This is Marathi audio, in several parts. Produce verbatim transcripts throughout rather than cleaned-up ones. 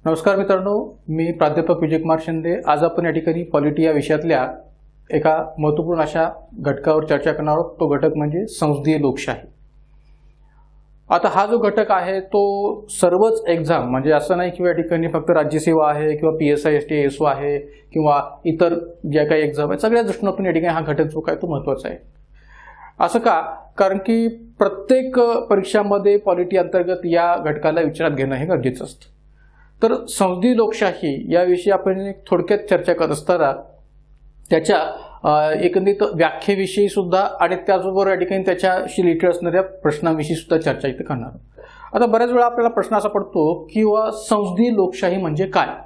नमस्कार मित्रांनो, मी प्राध्यापक विजयकुमार शिंदे। आज आपण या ठिकाणी पॉलिटी या विषयातल्या एका महत्त्वपूर्ण अशा घटकावर चर्चा करणार आहोत। तो घटक म्हणजे संसदीय लोकशाही। आता हा जो घटक आहे तो सर्वच एक्झाम म्हणजे असं नाही की या ठिकाणी फक्त राज्यसेवा आहे किंवा पीएसआय एसटी एसओ आहे किंवा इतर ज्या काही एक्झाम आहेत सगळ्या दृष्टीने या ठिकाणी हा घटक जो काय तो महत्त्वाचा आहे। असं का? कारण की प्रत्येक परीक्षांमध्ये पॉलिटी अंतर्गत या घटकाला विचारात घेणं हे गरजेचं असतं। तर संसदीय लोकशाही याविषयी आपण थोडक्यात चर्चा करत असताना त्याच्या एकंदरीत व्याख्येविषयी सुद्धा आणि त्याचबरोबर या ठिकाणी त्याच्याशी रिलेटेड असणाऱ्या प्रश्नांविषयी सुद्धा चर्चा इथे करणार आहोत। आता बऱ्याच वेळा आपल्याला प्रश्न असा पडतो की संसदीय लोकशाही म्हणजे काय?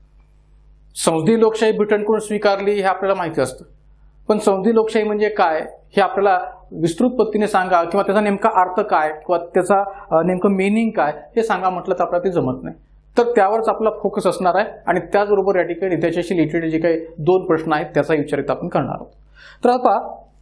संसदीय लोकशाही ब्रिटनकडून स्वीकारली हे आपल्याला माहिती असतं, पण संसदीय लोकशाही म्हणजे काय हे आपल्याला विस्तृत पद्धतीने सांगा किंवा त्याचा नेमका अर्थ काय किंवा त्याचा नेमकं मीनिंग काय हे सांगा म्हटलं तर आपल्याला ते जमत नाही। तर त्यावरच आपला फोकस असणार आहे आणि त्याचबरोबर या ठिकाणी त्याच्याशी रिलेटेड जे काही दोन प्रश्न आहेत त्याचा विचार आपण करणार आहोत। तर आता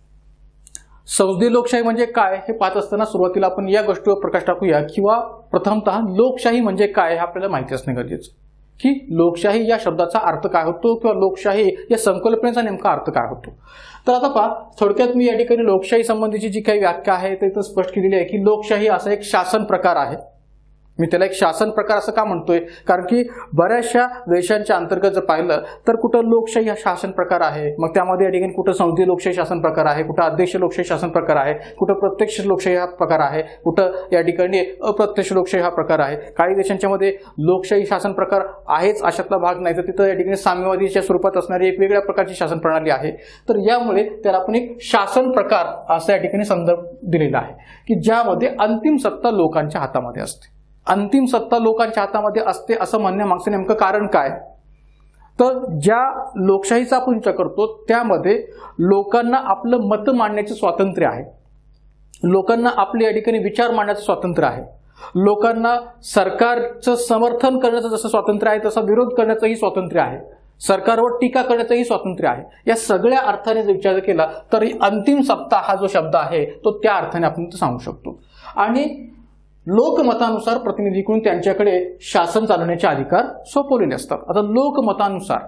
संसदीय लोकशाही म्हणजे काय हे पाहत असताना सुरुवातीला आपण या गोष्टीवर प्रकाश टाकूया किंवा प्रथमतः लोकशाही म्हणजे काय हे आपल्याला माहिती असणे गरजेचं की लोकशाही या शब्दाचा अर्थ काय होतो किंवा लोकशाही या संकल्पनेचा नेमका अर्थ काय होतो। तर आता पहा, थोडक्यात मी या ठिकाणी लोकशाही संबंधीची जी काही व्याख्या आहे ते इथं स्पष्ट केलेली आहे की लोकशाही असा एक शासन प्रकार आहे। मी त्याला एक शासन प्रकार असं का म्हणतोय? कारण की बऱ्याचशा देशांच्या अंतर्गत जर पाहिलं तर कुठं लोकशाही हा शासन प्रकार आहे, मग त्यामध्ये या ठिकाणी कुठं संसदीय लोकशाही शासन प्रकार आहे, कुठं अध्यक्ष लोकशाही शासन प्रकार आहे, कुठं प्रत्यक्ष लोकशाही हा प्रकार आहे, कुठं या ठिकाणी अप्रत्यक्ष लोकशाही हा प्रकार आहे। काही देशांच्या मध्ये लोकशाही शासन प्रकार आहेच अशातला भाग नाही, तर तिथं या ठिकाणी साम्यवादीच्या स्वरूपात असणारी एक वेगळ्या प्रकारची शासन प्रणाली आहे। तर यामुळे त्याला आपण एक शासन प्रकार असा या ठिकाणी संदर्भ दिलेला आहे की ज्यामध्ये अंतिम सत्ता लोकांच्या हातामध्ये असते। अंतिम सत्ता लोकांच्या हातामध्ये असते असं म्हणण्यामागचं नेमकं कारण काय? तर ज्या लोकशाहीचा आपण विचार करतो त्यामध्ये लोकांना आपलं मत मांडण्याचे स्वातंत्र्य आहे, लोकांना आपले या ठिकाणी विचार मांडण्याचं स्वातंत्र्य आहे, लोकांना सरकारचं समर्थन करण्याचं जसं स्वातंत्र्य आहे तसं विरोध करण्याचंही स्वातंत्र्य आहे, सरकारवर टीका करण्याचंही स्वातंत्र्य आहे। या सगळ्या अर्थाने जर विचार केला तर अंतिम सत्ता हा जो शब्द आहे तो त्या अर्थाने आपण सांगू शकतो। आणि लोकमतानुसार प्रतिनिधीकडून त्यांच्याकडे शासन चालवण्याचे अधिकार सोपवलेले असतात। आता लोकमतानुसार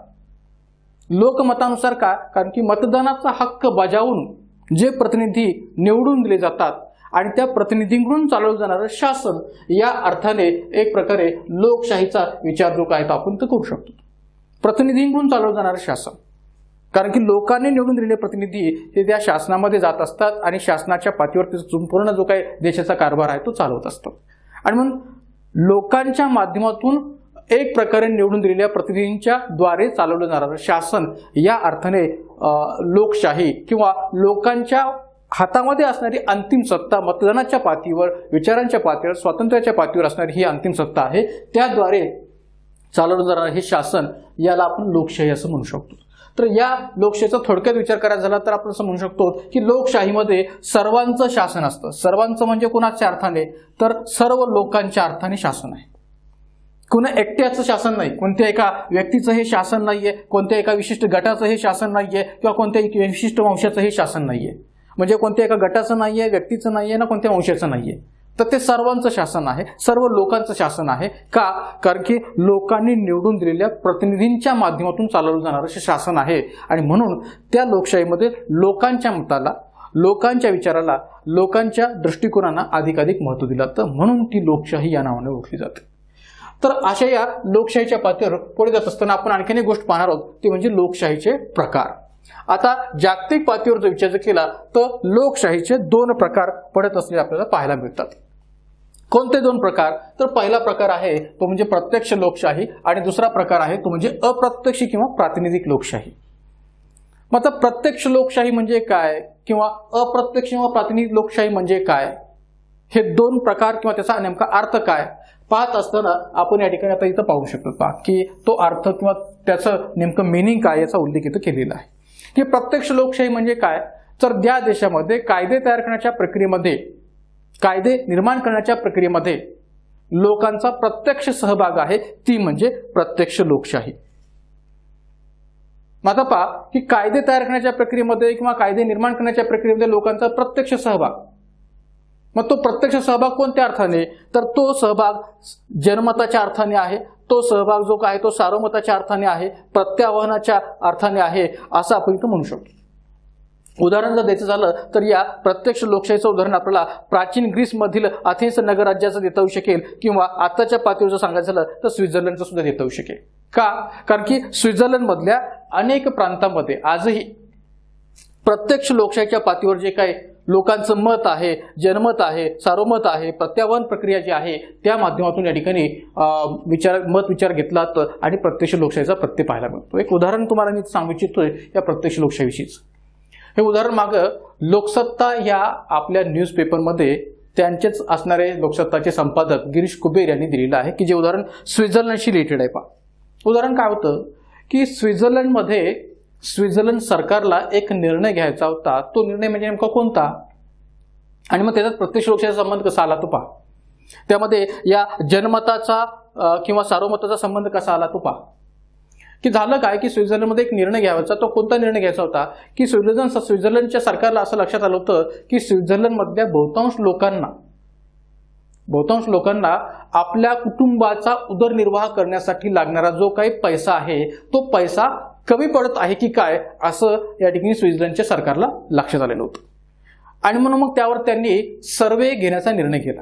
लोकमतानुसार का? कारण की मतदानाचा हक्क बजावून जे प्रतिनिधी निवडून दिले जातात आणि त्या प्रतिनिधींकडून चालवलं जाणारं शासन या अर्थाने एक प्रकारे लोकशाहीचा विचार जो काय तो आपण तर करू शकतो। प्रतिनिधींकडून चालवलं जाणारं शासन, कारण की लोकांनी निवडून दिलेले प्रतिनिधी हे त्या शासनामध्ये जात असतात आणि शासनाच्या पातळीवर संपूर्ण जो काही देशाचा कारभार आहे तो चालवत असतात। आणि म्हणून लोकांच्या माध्यमातून एक प्रकारे निवडून दिलेल्या प्रतिनिधींच्या द्वारे चालवलं जाणारं शासन या अर्थाने लोकशाही किंवा लोकांच्या हातामध्ये असणारी अंतिम सत्ता मतदानाच्या पातळीवर, विचारांच्या पातळीवर, स्वातंत्र्याच्या पातळीवर असणारी ही अंतिम सत्ता आहे, त्याद्वारे चालवलं जाणारं हे शासन याला आपण लोकशाही असं म्हणू शकतो। तर या लोकशाहीचा थोडक्यात विचार करायचा झाला तर आपण असं म्हणू शकतो की लोकशाहीमध्ये सर्वांचं शासन असतं। सर्वांचं म्हणजे कोणाच्या अर्थाने? तर सर्व लोकांच्या अर्थाने शासन आहे। कुणा एकट्याचं शासन नाही, कोणत्या एका व्यक्तीचं हे शासन नाहीये, कोणत्या एका विशिष्ट गटाचं हे शासन नाहीये किंवा कोणत्या विशिष्ट वंशाचं हे शासन नाहीये, म्हणजे कोणत्या एका गटाचं नाहीये, व्यक्तीचं नाहीये ना कोणत्या वंशाचं नाहीये, तर ते सर्वांचं शासन आहे, सर्व लोकांचं शासन आहे। का? कारण की लोकांनी निवडून दिलेल्या प्रतिनिधींच्या माध्यमातून चालवलं जाणारं शासन आहे आणि म्हणून त्या लोकशाहीमध्ये लोकांच्या मताला, लोकांच्या विचाराला, लोकांच्या दृष्टिकोनाला अधिकाधिक महत्त्व दिलं जातं, म्हणून ती लोकशाही या नावाने ओळखली जाते। तर अशा या लोकशाहीच्या पातळीवर पुढे जात असताना आपण आणखीन एक गोष्ट पाहणार आहोत ती म्हणजे लोकशाहीचे प्रकार। आता जागतिक पातळीवर जर विचार केला तर लोकशाहीचे दोन प्रकार पडत असलेले आपल्याला पाहायला मिळतात। कोणते दोन प्रकार? तर पहिला प्रकार आहे तो म्हणजे प्रत्यक्ष लोकशाही आणि दुसरा प्रकार आहे तो म्हणजे अप्रत्यक्ष किंवा प्रातिनिधिक लोकशाही। मग आता प्रत्यक्ष लोकशाही म्हणजे काय किंवा अप्रत्यक्ष किंवा प्रातिनिधिक लोकशाही म्हणजे काय, हे दोन प्रकार किंवा त्याचा नेमका अर्थ काय पाहत असताना आपण या ठिकाणी आता इथं पाहू शकतो की तो अर्थ किंवा त्याचं नेमकं मिनिंग काय याचा उल्लेख इथं केलेला आहे। की प्रत्यक्ष लोकशाही म्हणजे काय? तर ज्या देशामध्ये कायदे तयार करण्याच्या प्रक्रियेमध्ये, कायदे निर्माण करण्याच्या प्रक्रियेमध्ये लोकांचा प्रत्यक्ष सहभाग आहे ती म्हणजे प्रत्यक्ष लोकशाही। आता पहा की कायदे तयार करण्याच्या प्रक्रियेमध्ये किंवा कायदे निर्माण करण्याच्या प्रक्रियेमध्ये लोकांचा प्रत्यक्ष सहभाग, मग तो प्रत्यक्ष सहभाग कोणत्या अर्थाने? तर तो सहभाग जनमताच्या अर्थाने आहे, तो सहभाग जो काय तो सार्वमताच्या अर्थाने आहे, प्रत्याह्वानाच्या अर्थाने आहे असं आपण इथं म्हणू शकतो. उदाहरण जर द्यायचं झालं तर या प्रत्यक्ष लोकशाहीचं उदाहरण आपल्याला प्राचीन ग्रीसमधील अथेन्स नगरराज्याचं देता येऊ शकेल किंवा आताच्या पातळीवर जर सांगायचं झालं तर स्वित्झर्लंडचं सुद्धा देता येऊ शकेल. का? कारण की स्वित्झर्लंडमधल्या अनेक प्रांतांमध्ये आजही प्रत्यक्ष लोकशाहीच्या पातळीवर जे काही लोकांचं मत आहे, जनमत आहे, सार्वमत आहे, प्रत्याह्वान प्रक्रिया जी आहे त्या माध्यमातून या ठिकाणी विचार मत विचार घेतला जातो आणि प्रत्यक्ष लोकशाहीचा प्रत्यय पाहायला मिळतो. एक उदाहरण तुम्हाला मी सांगू इच्छितोय या प्रत्यक्ष लोकशाहीविषयीच. हे उदाहरण मागं लोकसत्ता या आपल्या न्यूजपेपरमध्ये त्यांचेच असणारे लोकसत्ताचे संपादक गिरीश कुबेर यांनी दिलेलं आहे की जे उदाहरण स्वित्झर्लंडशी रिलेटेड आहे. पहा उदाहरण काय होतं की स्वित्झर्लंडमध्ये स्वित्झर्लंड सरकारला एक निर्णय घ्यायचा होता. तो निर्णय म्हणजे नेमका कोणता आणि मग त्याच्यात प्रत्यक्ष लोकशाहीचा संबंध कसा आला तो पहा. त्यामध्ये या जनमताचा किंवा सार्वमताचा संबंध कसा आला तो पहा. की झालं काय की स्वित्झर्लंडमध्ये एक निर्णय घ्यायचा. तो कोणता निर्णय घ्यायचा होता की स्वित्झर्लंड स्वित्झर्लंडच्या सरकारला असं लक्षात आलं होतं की स्वित्झर्लंडमधल्या बहुतांश लोकांना बहुतांश लोकांना आपल्या कुटुंबाचा उदरनिर्वाह करण्यासाठी लागणारा जो काही पैसा आहे तो पैसा कमी पडत आहे की काय असं या ठिकाणी स्वित्झर्लंडच्या सरकारला लक्षात आलेलं होतं. आणि म्हणून मग त्यावर त्यांनी सर्वे घेण्याचा निर्णय केला.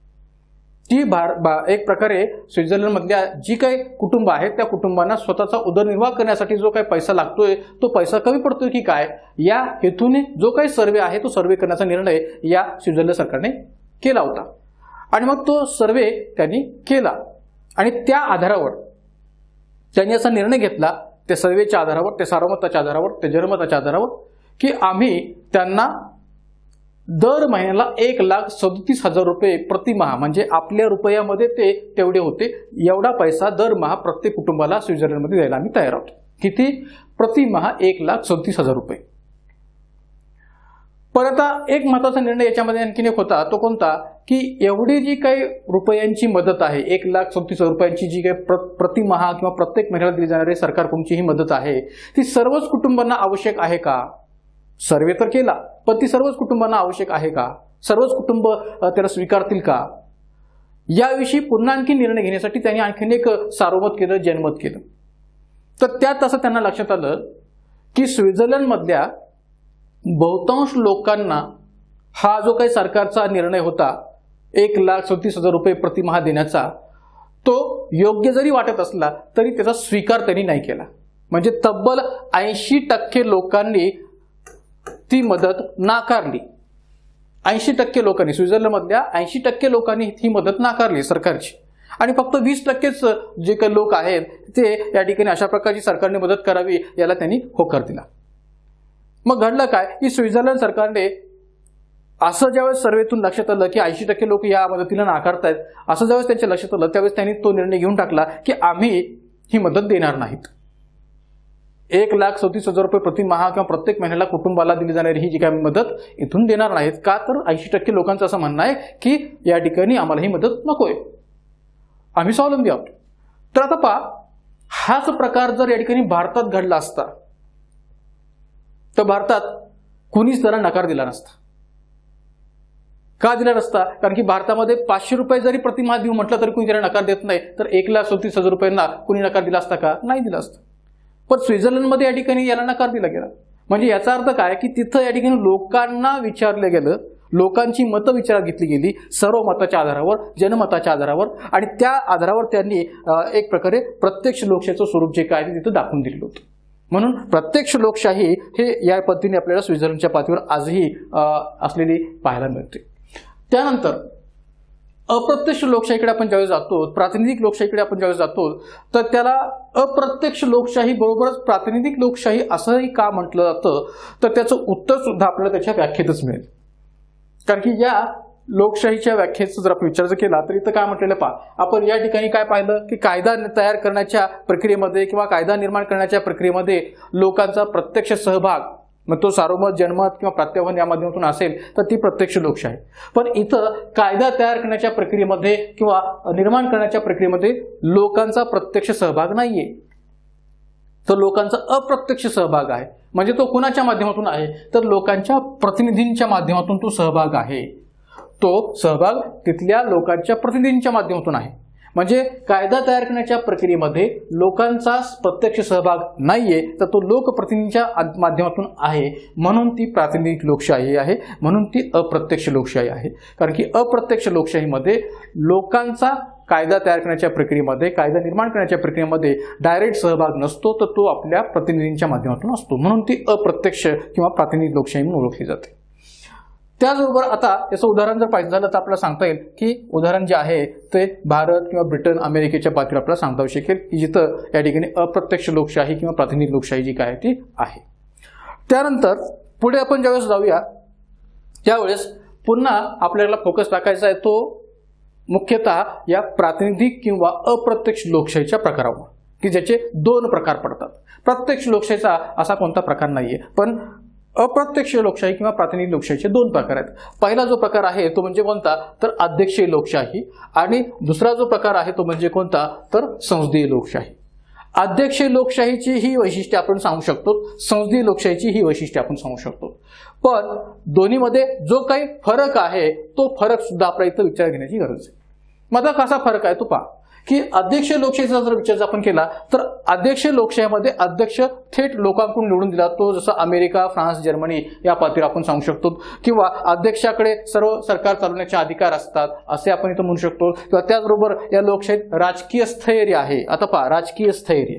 ती भार एक प्रकारे स्वित्झर्लंडमधल्या जी काही कुटुंब आहेत त्या कुटुंबांना स्वतःचा उदरनिर्वाह करण्यासाठी जो काही पैसा लागतोय तो पैसा कमी पडतोय की काय या हेतूने जो काही सर्वे आहे तो सर्वे करण्याचा निर्णय या स्वित्झर्लंड सरकारने केला होता. आणि मग तो सर्वे त्यांनी केला आणि त्या आधारावर त्यांनी असा निर्णय घेतला त्या सर्वेच्या आधारावर, त्या सार्वमताच्या आधारावर, त्या जनमताच्या आधारावर की आम्ही त्यांना दर महिन्याला एक लाख सदतीस हजार रुपये प्रतिमाह म्हणजे आपल्या रुपयामध्ये ते तेवढे होते एवढा पैसा दरमहा प्रत्येक कुटुंबाला स्वित्झर्लंडमध्ये द्यायला आम्ही तयार आहोत. किती? प्रतिमाह एक लाख सदतीस हजार रुपये. पण आता एक महत्वाचा निर्णय याच्यामध्ये आणखीन एक होता. तो कोणता की एवढी जी काही रुपयांची मदत आहे एक लाख सदतीस हजार रुपयांची जी काही प्रतिमाह किंवा प्रत्येक महिन्याला दिली जाणारी सरकारकडूनची ही मदत आहे ती सर्वच कुटुंबांना आवश्यक आहे का? सर्वे तर केला पण ती सर्वच कुटुंबांना आवश्यक आहे का? सर्वच कुटुंब त्याला स्वीकारतील का? याविषयी पुन्हा आणखी निर्णय घेण्यासाठी त्यांनी आणखीन एक सार्वमत केलं, जनमत केलं. तर त्यात असं त्यांना लक्षात आलं की स्वित्झर्लंडमधल्या बहुतांश लोकांना हा जो काही सरकारचा निर्णय होता एक लाख सदतीस हजार रुपये प्रतिमाह देण्याचा तो योग्य जरी वाटत असला तरी त्याचा स्वीकार त्यांनी नाही केला. म्हणजे तब्बल ऐंशी टक्के लोकांनी ती मदत नाकारली. ऐंशी टक्के लोकांनी स्वित्झर्लंडमधल्या ऐंशी टक्के लोकांनी ही मदत नाकारली सरकारची आणि फक्त वीस टक्केच जे काही लोक आहेत ते या ठिकाणी अशा प्रकारची सरकारने मदत करावी याला त्यांनी होकार दिला. मग घडलं काय की स्वित्झर्लंड सरकारने असं ज्यावेळेस सर्वेतून लक्षात आलं की ऐंशी टक्के लोक या मदतीला नाकारतायत असं ज्यावेळेस त्यांच्या लक्षात आलं त्यावेळेस त्यांनी तो निर्णय घेऊन टाकला की आम्ही ही मदत देणार नाहीत. एक लाख सदतीस हजार रुपये प्रतिमाह किंवा प्रत्येक महिन्याला कुटुंबाला दिली जाणारी ही जी काही मदत इथून देणार नाहीत. का? तर ऐंशी टक्के लोकांचं असं म्हणणं आहे की या ठिकाणी आम्हाला ही मदत नकोय, आम्ही स्वावलंबी आहोत. तर आता पहा हाच प्रकार जर या ठिकाणी भारतात घडला असता तर भारतात कुणीच त्याला नकार दिला नसता. का दिला नसता? कारण की भारतामध्ये पाचशे रुपये जरी प्रतिमाह देऊ म्हटलं तरी कुणी त्याला नकार देत नाही. तर एक लाख सदतीस हजार रुपयांना कुणी नकार दिला असता का? नाही दिला असता. पण स्वित्झर्लंडमध्ये या ठिकाणी याला नकार दिला गेला. म्हणजे याचा अर्थ काय की तिथं या ठिकाणी लोकांना विचारलं गेलं, लोकांची मतं विचारात घेतली गेली सर्व मताच्या आधारावर, जनमताच्या आधारावर आणि त्या आधारावर त्यांनी एक प्रकारे प्रत्यक्ष लोकशाहीचं स्वरूप जे काय ते तिथं दाखवून दिलेलं होतं. म्हणून प्रत्यक्ष लोकशाही हे या पद्धतीने आपल्याला स्वित्झर्लंडच्या पातळीवर आजही असलेली पाहायला मिळते. त्यानंतर अप्रत्यक्ष लोकशाहीकडे आपण ज्यावेळेस जातो, प्रातिनिधिक लोकशाहीकडे आपण ज्यावेळेस जातो तर त्याला अप्रत्यक्ष लोकशाही बरोबरच प्रातिनिधिक लोकशाही असंही का म्हटलं जातं तर त्याचं उत्तर सुद्धा आपल्याला त्याच्या व्याख्येतच मिळेल. कारण की या लोकशाहीच्या व्याख्येचा जर आपण विचार केला तर इथं काय म्हटलेलं पहा, आपण या ठिकाणी काय पाहिलं की कायदा तयार करण्याच्या प्रक्रियेमध्ये किंवा कायदा निर्माण करण्याच्या प्रक्रियेमध्ये लोकांचा प्रत्यक्ष सहभाग, मग तो सार्वमत, जनमत किंवा प्रत्याह्वान या माध्यमातून असेल तर ती प्रत्यक्ष लोकशाही. पण इथं कायदा तयार करण्याच्या प्रक्रियेमध्ये किंवा निर्माण करण्याच्या प्रक्रियेमध्ये लोकांचा प्रत्यक्ष सहभाग नाहीये, तर लोकांचा अप्रत्यक्ष सहभाग आहे. म्हणजे तो कुणाच्या माध्यमातून आहे तर लोकांच्या प्रतिनिधींच्या माध्यमातून तो सहभाग आहे. तो सहभाग तिथल्या लोकांच्या प्रतिनिधींच्या माध्यमातून आहे. म्हणजे कायदा तयार करण्याच्या प्रक्रियेमध्ये लोकांचा प्रत्यक्ष सहभाग नाहीये, तर तो लोकप्रतिनिधींच्या माध्यमातून आहे, म्हणून ती प्रातिनिधिक लोकशाही आहे, म्हणून ती अप्रत्यक्ष लोकशाही आहे. कारण की अप्रत्यक्ष लोकशाहीमध्ये लोकांचा कायदा तयार करण्याच्या प्रक्रियेमध्ये, कायदा निर्माण करण्याच्या प्रक्रियेमध्ये डायरेक्ट सहभाग नसतो, तर तो आपल्या प्रतिनिधींच्या माध्यमातून असतो, म्हणून ती अप्रत्यक्ष किंवा प्रातिनिधिक लोकशाही म्हणून ओळखली जाते. त्याचबरोबर आता याचं उदाहरण जर पाहिजे झालं तर आपल्याला सांगता येईल की उदाहरण जे आहे ते भारत किंवा ब्रिटन, अमेरिकेच्या बाबतीत आपल्याला सांगता येऊ शकेल की जिथं या ठिकाणी अप्रत्यक्ष लोकशाही किंवा प्रातिनिधिक लोकशाही जी काय ती आहे. त्यानंतर पुढे आपण ज्यावेळेस जाऊया त्यावेळेस पुन्हा आपल्याला फोकस टाकायचा आहे तो मुख्यतः या प्रातिनिधिक किंवा अप्रत्यक्ष लोकशाहीच्या प्रकारावर, की ज्याचे दोन प्रकार पडतात. प्रत्यक्ष लोकशाहीचा असा कोणता प्रकार नाहीये, पण अप्रत्यक्ष लोकशाही किंवा प्रातिनिधिक लोकशाहीचे दोन प्रकार आहेत. पहिला जो प्रकार आहे तो म्हणजे कोणता, तर अध्यक्षीय लोकशाही, आणि दुसरा जो प्रकार आहे तो म्हणजे कोणता, तर संसदीय लोकशाही. अध्यक्षीय लोकशाहीची ही वैशिष्ट्ये आपण सांगू शकतो, संसदीय लोकशाहीची ही वैशिष्ट्ये आपण सांगू शकतो. पण दोन्हीमध्ये जो काही फरक आहे तो फरक सुद्धा आपल्या इथं विचार घेण्याची गरज आहे. मग आता कसा फरक आहे तो पहा, की अध्यक्षीय लोकशाहीचा जर विचार आपण केला तर अध्यक्षीय लोकशाहीमध्ये अध्यक्ष थेट लोकांकडून निवडून दिला तो, जसं अमेरिका, फ्रान्स, जर्मनी या पातळीवर आपण सांगू शकतो, किंवा अध्यक्षाकडे सर्व सरकार चालवण्याचे अधिकार असतात असे आपण इथं म्हणू शकतो. किंवा त्याचबरोबर या लोकशाहीत राजकीय स्थैर्य आहे. आता पहा, राजकीय स्थैर्य,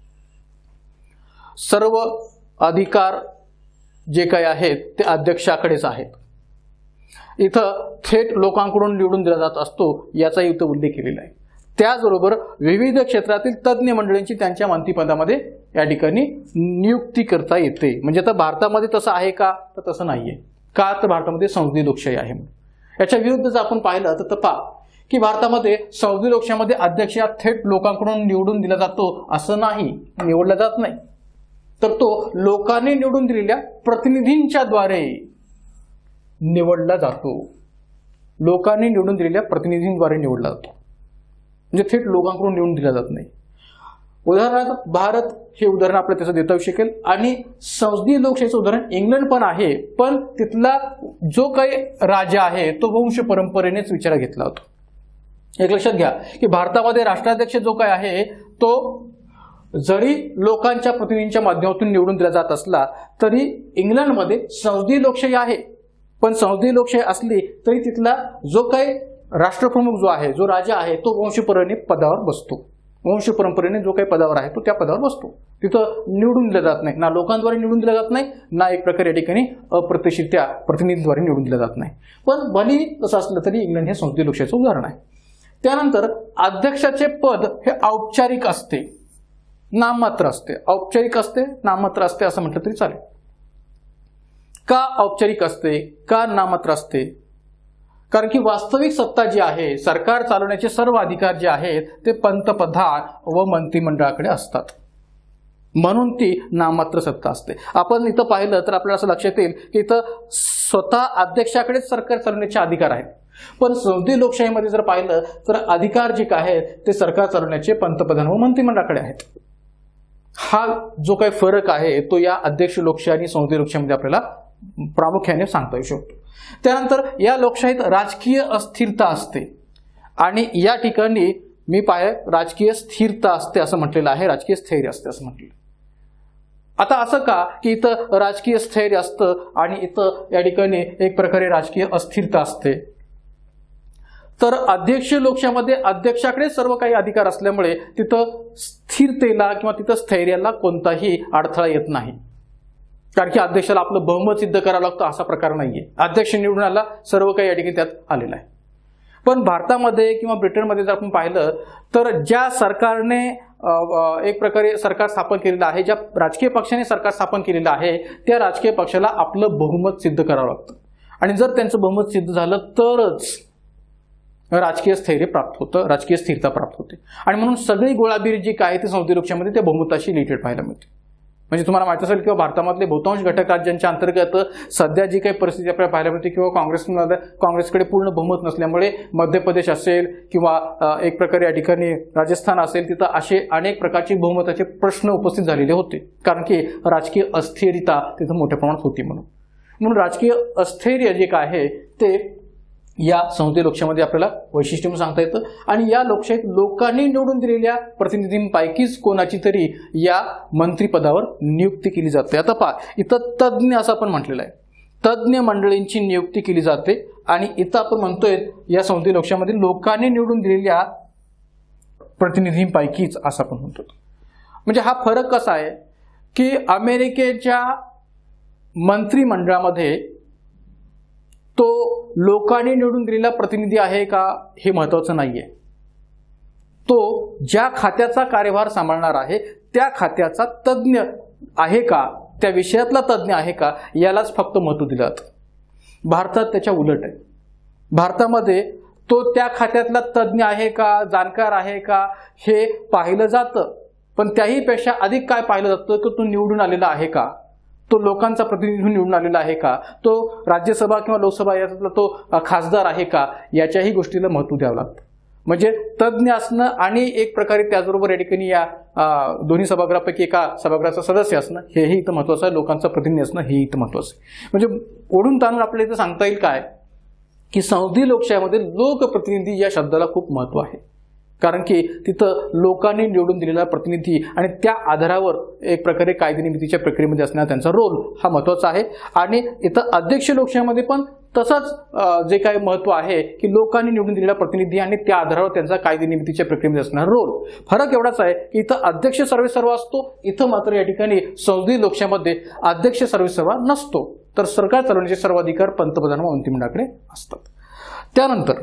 सर्व अधिकार जे काही आहेत ते अध्यक्षाकडेच आहेत. इथं थेट लोकांकडून निवडून दिला जात असतो याचा इथं उल्लेख केलेला आहे. त्याचबरोबर विविध क्षेत्रातील तज्ज्ञ मंडळींची त्यांच्या मंत्रिपदामध्ये या ठिकाणी नियुक्ती करता येते. म्हणजे आता भारतामध्ये तसं आहे का, तर तसं नाहीये. का, तर भारतामध्ये संसदीय लोकशाही आहे. याच्या विरुद्ध जर आपण पाहिलं तर पहा की भारतामध्ये संसदीय लोकशाहीमध्ये अध्यक्ष हा थेट लोकांकडून निवडून दिला जातो असं नाही, निवडला जात नाही, तर तो लोकांनी निवडून दिलेल्या प्रतिनिधींच्या द्वारे निवडला जातो. लोकांनी निवडून दिलेल्या प्रतिनिधींद्वारे निवडला जातो, म्हणजे थेट लोकांकडून निवडून दिला जात नाही. उदाहरणार्थ भारत हे उदाहरण आपल्याला त्याचं देता येऊ शकेल, आणि संसदीय लोकशाहीचं उदाहरण इंग्लंड पण आहे, पण तिथला जो काही राजा आहे तो वंश परंपरेनेच विचारात घेतला होता. एक लक्षात घ्या की भारतामध्ये राष्ट्राध्यक्ष जो काय आहे तो जरी लोकांच्या प्रतिनिधींच्या माध्यमातून निवडून दिला जात असला तरी इंग्लंडमध्ये संसदीय लोकशाही आहे. पण संसदीय लोकशाही असली तरी तिथला जो काही राष्ट्रप्रमुख जो आहे, जो राजा आहे, तो वंशपरंपरेने पदावर बसतो. वंश परंपरेने जो काही पदावर आहे तो त्या पदावर बसतो. तिथं निवडून दिला जात नाही, ना लोकांद्वारे निवडून दिला जात नाही, ना एक प्रकारे या ठिकाणी अप्रत्यक्षरित्या प्रतिनिधीद्वारे निवडून दिला जात नाही. पण भले तसं असलं तरी इंग्लंड हे संसदीय लोकशाहीचं उदाहरण आहे. त्यानंतर अध्यक्षाचे पद हे औपचारिक असते, नाममात्र असते. औपचारिक असते, नाममात्र असते असं म्हटलं तरी चालेल. का औपचारिक असते, का नाममात्र असते? कारण की वास्तविक सत्ता जी आहे, सरकार चालवण्याचे सर्व अधिकार जे आहेत ते पंतप्रधान व मंत्रिमंडळाकडे असतात, म्हणून ती नाममात्र सत्ता असते. आपण इथं पाहिलं तर आपल्याला असं लक्षात येईल की इथं स्वतः अध्यक्षाकडेच सरकार चालवण्याचे अधिकार आहेत, पण संसदीय लोकशाहीमध्ये जर पाहिलं तर अधिकार जे काय आहेत ते सरकार चालवण्याचे पंतप्रधान व मंत्रिमंडळाकडे आहेत. हा जो काही फरक आहे तो या अध्यक्ष लोकशाही आणि संसदीय लोकशाहीमध्ये आपल्याला प्रामुख्याने सांगता येऊ शकतो. त्यानंतर या लोकशाहीत राजकीय अस्थिरता असते, आणि या ठिकाणी मी पाय राजकीय स्थिरता असते असं म्हटलेलं आहे, राजकीय स्थैर्य असते असं म्हटलेलं. आता असं का की इथं राजकीय स्थैर्य असतं आणि इथं या ठिकाणी एक प्रकारे राजकीय अस्थिरता असते? तर अध्यक्षीय लोकशाहीमध्ये अध्यक्षाकडे सर्व काही अधिकार असल्यामुळे तिथं स्थिरतेला किंवा तिथं स्थैर्याला कोणताही अडथळा येत नाही. कारण की अध्यक्षाला आपलं बहुमत सिद्ध करावं लागतं असा प्रकार नाहीये. अध्यक्ष निवडून आला, सर्व काही या ठिकाणी त्यात आलेलं आहे. पण भारतामध्ये किंवा ब्रिटनमध्ये जर आपण पाहिलं तर ज्या सरकारने एक प्रकारे सरकार स्थापन केलेलं आहे, ज्या राजकीय पक्षाने सरकार स्थापन केलेलं आहे त्या राजकीय पक्षाला आपलं बहुमत सिद्ध करावं लागतं, आणि जर त्यांचं बहुमत सिद्ध झालं तरच राजकीय स्थैर्य प्राप्त होतं, राजकीय स्थिरता प्राप्त होते. आणि म्हणून सगळी गोळाबीर जी काय ती संसदीय लोकशाहीमध्ये त्या बहुमताशी रिलेटेड पाहायला मिळते. म्हणजे तुम्हाला माहिती असेल किंवा भारतामधले बहुतांश घटक राज्यांच्या अंतर्गत सध्या जी काही परिस्थिती आपल्याला पाहायला मिळते, किंवा काँग्रेसमध्ये काँग्रेसकडे पूर्ण बहुमत नसल्यामुळे मध्य प्रदेश असेल किंवा एक प्रकारे या ठिकाणी राजस्थान असेल, तिथं असे अनेक प्रकारचे बहुमताचे प्रश्न उपस्थित झालेले होते, कारण की राजकीय अस्थिरता तिथं मोठ्या प्रमाणात होती. म्हणून म्हणून राजकीय अस्थिर्य जे काय आहे ते या संसदीय लोकशाहीमध्ये आपल्याला वैशिष्ट्य म्हणून सांगता येतं. आणि या लोकशाहीत लोकांनी निवडून दिलेल्या प्रतिनिधींपैकीच कोणाची तरी या मंत्रिपदावर नियुक्ती केली जाते. आता पहा, इथं तज्ज्ञ असं आपण म्हटलेलं आहे, तज्ज्ञ मंडळींची नियुक्ती केली जाते. आणि इथं आपण म्हणतोय या संसदीय लोकशाहीमध्ये लोकांनी निवडून दिलेल्या प्रतिनिधींपैकीच असं आपण म्हणतो. म्हणजे हा फरक कसा आहे की अमेरिकेच्या मंत्रिमंडळामध्ये तो लोकांनी निवडून दिलेला प्रतिनिधी आहे का हे महत्वाचं नाहीये. तो ज्या खात्याचा कार्यभार सांभाळणार आहे त्या खात्याचा तज्ज्ञ आहे का, त्या विषयातला तज्ज्ञ आहे का, यालाच फक्त महत्त्व दिलं जातं. भारतात त्याच्या उलट आहे. भारतामध्ये तो त्या खात्यातला तज्ज्ञ आहे का, जाणकार आहे का हे पाहिलं जातं. पण त्याही पेक्षा अधिक काय पाहिलं जातं की तो निवडून आलेला आहे का, तो लोकांचा प्रतिनिधी निवडून आलेला आहे का, तो राज्यसभा किंवा लोकसभा यातला तो खासदार आहे का, याच्याही गोष्टीला महत्त्व द्यावं लागतं. म्हणजे तज्ज्ञ असणं आणि एक प्रकारे त्याचबरोबर या ठिकाणी या दोन्ही सभागृहापैकी एका सभागृहाचा सदस्य असणं हेही इथं महत्त्वाचं आहे. लोकांचा प्रतिनिधी असणं हेही इथं महत्त्वाचं आहे. म्हणजे ओढून ताणून आपल्याला इथं सांगता येईल काय की संसदीय लोकशाहीमध्ये लोकप्रतिनिधी या शब्दाला खूप महत्त्व आहे. कारण की तिथं लोकांनी निवडून दिलेला प्रतिनिधी आणि त्या आधारावर एक प्रकारे कायदेनिर्मितीच्या प्रक्रियेमध्ये असणारा त्यांचा रोल हा महत्त्वाचा आहे. आणि इथं अध्यक्ष लोकशाहीमध्ये पण तसंच जे काही महत्त्व आहे की लोकांनी निवडून दिलेला प्रतिनिधी आणि त्या आधारावर त्यांचा कायदेनिर्मितीच्या प्रक्रियेमध्ये असणारा रोल. फरक एवढाच आहे की इथं अध्यक्ष सर्वेसर्वा असतो, इथं मात्र या ठिकाणी संसदीय लोकशाहीमध्ये अध्यक्ष सर्वेसर्वा नसतो. तर सरकार चालवण्याचे सर्व अधिकार पंतप्रधान व मंत्रिमंडळाकडे असतात. त्यानंतर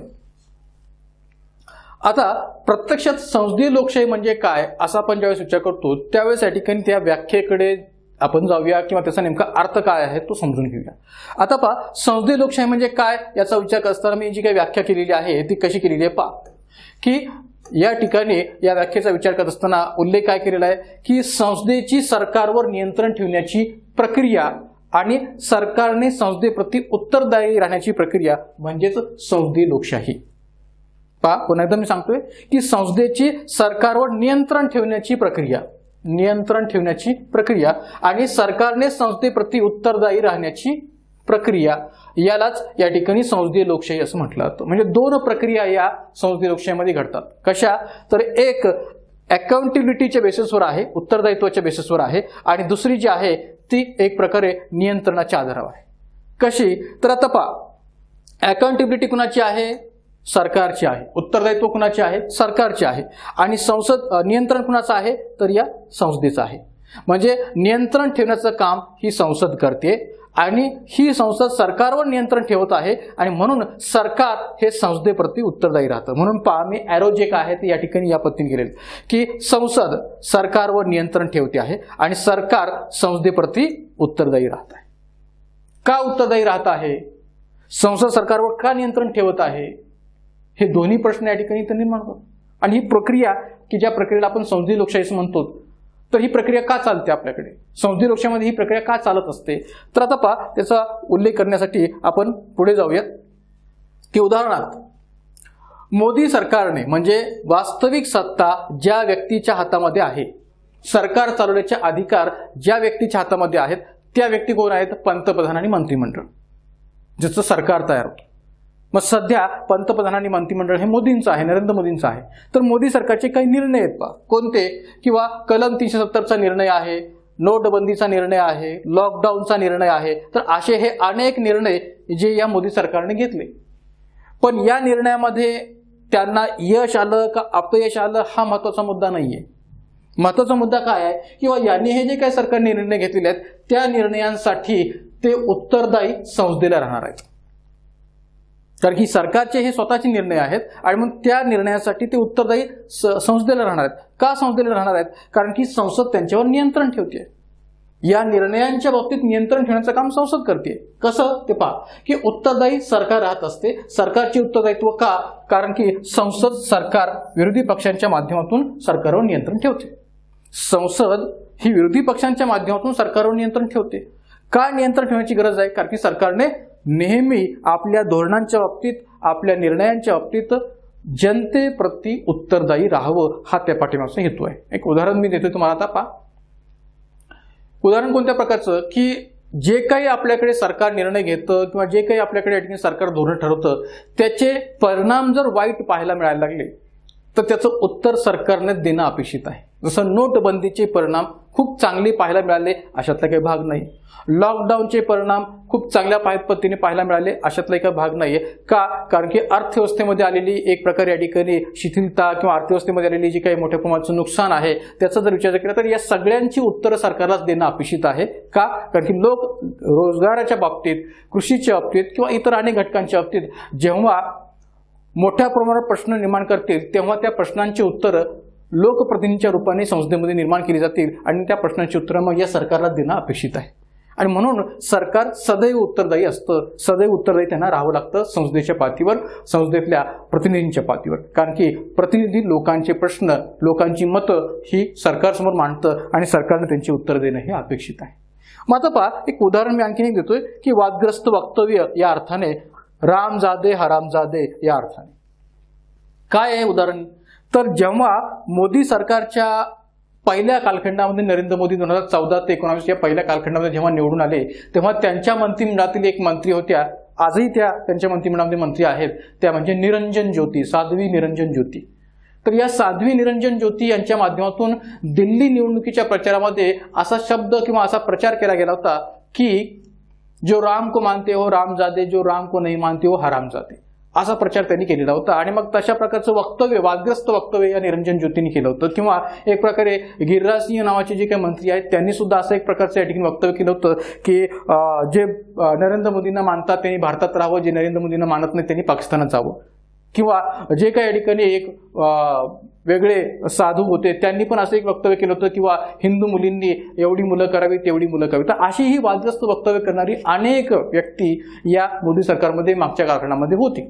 आता प्रत्यक्षात संसदीय लोकशाही म्हणजे काय असा आपण ज्यावेळेस विचार करतो त्यावेळेस या ठिकाणी त्या व्याख्येकडे आपण जाऊया किंवा त्याचा नेमका अर्थ काय आहे तो समजून घेऊया. आता पहा, संसदीय लोकशाही म्हणजे काय याचा विचार करताना मी जी काही व्याख्या केलेली आहे ती कशी केलेली आहे पहा. की या ठिकाणी या व्याख्येचा विचार करत असताना उल्लेख काय केलेला आहे की संसदेची सरकारवर नियंत्रण ठेवण्याची प्रक्रिया आणि सरकारने संसदेप्रती उत्तरदायी राहण्याची प्रक्रिया म्हणजेच संसदीय लोकशाही. पहा, पुन्हा एकदा मी सांगतोय की संसदेची सरकारवर नियंत्रण ठेवण्याची प्रक्रिया नियंत्रण ठेवण्याची प्रक्रिया आणि सरकारने संसदेप्रती उत्तरदायी राहण्याची प्रक्रिया यालाच या ठिकाणी संसदीय लोकशाही असं म्हटलं जातं. म्हणजे दोन प्रक्रिया या संसदीय लोकशाहीमध्ये घडतात. कशा तर एक अकाउंटेबिलिटीच्या बेसिसवर आहे, उत्तरदायित्वाच्या बेसिसवर आहे, आणि दुसरी जी आहे ती एक प्रकारे नियंत्रणाच्या आधारावर आहे. कशी तर आता पहा, अकाउंटेबिलिटी कुणाची आहे, सरकारची आहे. उत्तरदायित्व कुणाचे आहे, सरकारचे आहे. आणि संसद नियंत्रण कुणाचं आहे तर या संसदेचं आहे. म्हणजे नियंत्रण ठेवण्याचं काम ही संसद करते आणि ही संसद सरकारवर नियंत्रण ठेवत आहे आणि म्हणून सरकार हे संसदेप्रती उत्तरदायी राहतं. म्हणून पहा, मी ॲरो जे काय आहे ते या ठिकाणी या पद्धतीने केलेलं की संसद सरकारवर नियंत्रण ठेवते आहे आणि सरकार संसदेप्रती उत्तरदायी राहत आहे. का उत्तरदायी राहत आहे, संसद सरकारवर का नियंत्रण ठेवत आहे, हे दोन्ही प्रश्न या ठिकाणी तर निर्माण होतात. आणि ही प्रक्रिया की ज्या प्रक्रियेला आपण संसदीय लोकशाही म्हणतो तर ही प्रक्रिया का चालते आपल्याकडे, संसदीय लोकशाहीमध्ये ही प्रक्रिया का चालत असते. तर आता पहा, त्याचा उल्लेख करण्यासाठी आपण पुढे जाऊयात की उदाहरणार्थ मोदी सरकारने म्हणजे वास्तविक सत्ता ज्या व्यक्तीच्या हातामध्ये आहे, सरकार चालवण्याचे अधिकार ज्या व्यक्तीच्या हातामध्ये आहेत त्या व्यक्ती कोण आहेत, पंतप्रधान आणि मंत्रिमंडळ, ज्याचं सरकार तयार होतं. मग सध्या पंतप्रधान आणि मंत्रिमंडळ हे मोदींचं आहे, नरेंद्र मोदींचं आहे. तर मोदी सरकारचे काही निर्णय आहेत पहा, कोणते, किंवा कलम तीनशे सत्तरचा निर्णय आहे, नोटबंदीचा निर्णय आहे, लॉकडाऊनचा निर्णय आहे. तर असे हे अनेक निर्णय जे या मोदी सरकारने घेतले. पण या निर्णयामध्ये त्यांना यश आलं का अपयश आलं हा महत्वाचा मुद्दा नाहीये. महत्वाचा मुद्दा काय आहे, किंवा यांनी हे जे काही सरकारने निर्णय घेतलेले आहेत त्या निर्णयांसाठी ते उत्तरदायी संसदेला राहणार आहेत. कारण की सरकारचे हे स्वतःचे निर्णय आहेत आणि मग त्या निर्णयासाठी ते उत्तरदायी संसदेला राहणार आहेत. का संसदेला राहणार आहेत, कारण की संसद त्यांच्यावर नियंत्रण ठेवते. या निर्णयांच्या बाबतीत नियंत्रण ठेवण्याचं काम संसद करते. कसं ते पहा, की उत्तरदायी सरकार राहत असते. सरकारचे उत्तरदायित्व का, कारण की संसद सरकार विरोधी पक्षांच्या माध्यमातून सरकारवर नियंत्रण ठेवते. संसद ही विरोधी पक्षांच्या माध्यमातून सरकारवर नियंत्रण ठेवते. का नियंत्रण ठेवण्याची गरज आहे, कारण की सरकारने नेहमी आपल्या धोरणांच्या बाबतीत, आपल्या निर्णयांच्या बाबतीत जनतेप्रती उत्तरदायी राहावं हा त्या पाठीमागचा हेतू आहे. एक उदाहरण मी देतो तुम्हाला. आता पहा, उदाहरण कोणत्या प्रकारचं, की जे काही आपल्याकडे सरकार निर्णय घेतं किंवा जे काही आपल्याकडे या ठिकाणी सरकार धोरण ठरवतं त्याचे परिणाम जर वाईट पाहायला मिळायला लागले तर त्याचं उत्तर सरकारने देणं अपेक्षित आहे. जसं नोटबंदीचे परिणाम खूप चांगले पाहायला मिळाले अशातला काही भाग नाही. लॉकडाऊनचे परिणाम खूप चांगल्या पद्धतीने पाहायला मिळाले अशातला काही भाग नाहीये. का? कारण की अर्थव्यवस्थेमध्ये आलेली एक प्रकारे या ठिकाणी शिथिलता किंवा अर्थव्यवस्थेमध्ये आलेली जी काही मोठ्या प्रमाणाचं नुकसान आहे त्याचा जर विचार केला तर या सगळ्यांची उत्तरं सरकारलाच देणं अपेक्षित आहे. का? कारण की लोक रोजगाराच्या बाबतीत, कृषीच्या बाबतीत किंवा इतर अनेक घटकांच्या बाबतीत जेव्हा मोठ्या प्रमाणात प्रश्न निर्माण करतील तेव्हा त्या प्रश्नांची उत्तरं लोकप्रतिनिधींच्या रूपाने संसदेमध्ये निर्माण केली जातील आणि त्या प्रश्नांची उत्तरं मग या सरकारला देणं अपेक्षित आहे. आणि म्हणून सरकार सदैव उत्तरदायी असतं, सदैव उत्तरदायी त्यांना राहावं लागतं संसदेच्या पातळीवर, संसदेतल्या प्रतिनिधींच्या पातळीवर. कारण की प्रतिनिधी लोकांचे प्रश्न, लोकांची मतं ही सरकारसमोर मांडतं आणि सरकारने त्यांची उत्तर देणं हे अपेक्षित आहे. मग आता पहा, एक उदाहरण मी आणखीन एक देतोय की वादग्रस्त वक्तव्य या अर्थाने, रामजादे हरामजादे या अर्थाने. काय आहे उदाहरण? तर जेव्हा मोदी सरकारच्या पहिल्या कालखंडामध्ये नरेंद्र मोदी दोन हजार चौदा ते एकोणावीस या पहिल्या कालखंडामध्ये जेव्हा निवडून आले तेव्हा त्यांच्या मंत्रिमंडळातील एक मंत्री होत्या, आजही त्या त्यांच्या मंत्रिमंडळामध्ये मंत्री आहेत, त्या म्हणजे निरंजन ज्योती, साध्वी निरंजन ज्योती. तर या साध्वी निरंजन ज्योती यांच्या माध्यमातून दिल्ली निवडणुकीच्या प्रचारामध्ये असा शब्द किंवा असा प्रचार केला गेला होता की जो राम को मानते हो रामजादे, जो राम को नहीं मानते हो हरामजादे, असा प्रचार त्यांनी केलेला होता. आणि मग तशा प्रकारचं वक्तव्य, वादग्रस्त वक्तव्य या निरंजन ज्योतींनी केलं होतं. किंवा एक प्रकारे गिरिराज सिंह नावाचे जे काही मंत्री आहेत त्यांनी सुद्धा असं एक प्रकारचं या ठिकाणी वक्तव्य केलं होतं की जे नरेंद्र मोदींना मानतात त्यांनी भारतात राहावं, जे नरेंद्र मोदींना मानत नाही त्यांनी पाकिस्तानात जावं. किंवा जे काही या ठिकाणी एक वेगळे साधू होते त्यांनी पण असं एक वक्तव्य केलं होतं किंवा हिंदू मुलींनी एवढी मुलं करावी तेवढी मुलं करावी. तर अशी ही वादग्रस्त वक्तव्य करणारी अनेक व्यक्ती या मोदी सरकारमध्ये मागच्या काळखंडामध्ये होती.